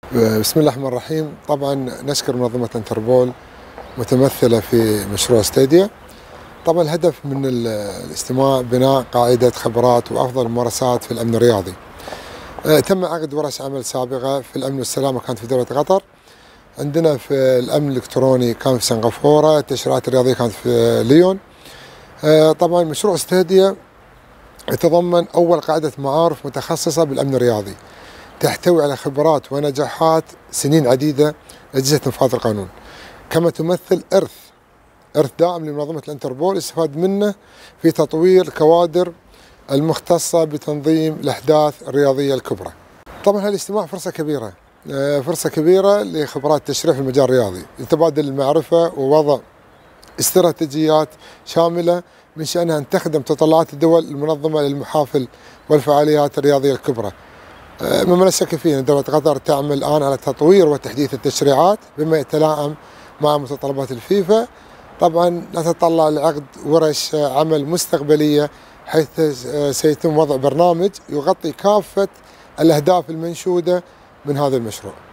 بسم الله الرحمن الرحيم. طبعا نشكر منظمة انتربول متمثلة في مشروع ستيديا. طبعا الهدف من الاجتماع بناء قاعدة خبرات وأفضل الممارسات في الأمن الرياضي. تم عقد ورش عمل سابقة في الأمن والسلامة كانت في دولة قطر. عندنا في الأمن الإلكتروني كان في سنغافورة، التشريعات الرياضية كانت في ليون. طبعا مشروع ستيديا يتضمن أول قاعدة معارف متخصصة بالأمن الرياضي، تحتوي على خبرات ونجاحات سنين عديدة لأجهزة إنفاذ القانون، كما تمثل إرث دائم لمنظمة الانتربول يستفاد منه في تطوير الكوادر المختصة بتنظيم الأحداث الرياضية الكبرى. طبعا هالاجتماع فرصة كبيرة لخبرات التشريع في المجال الرياضي، لتبادل المعرفة ووضع استراتيجيات شاملة من شأنها أن تخدم تطلعات الدول المنظمة للمحافل والفعاليات الرياضية الكبرى. مما لا شك فيه أن دولة قطر تعمل الآن على تطوير وتحديث التشريعات بما يتلائم مع متطلبات الفيفا. طبعا نتطلع لعقد ورش عمل مستقبلية، حيث سيتم وضع برنامج يغطي كافة الأهداف المنشودة من هذا المشروع.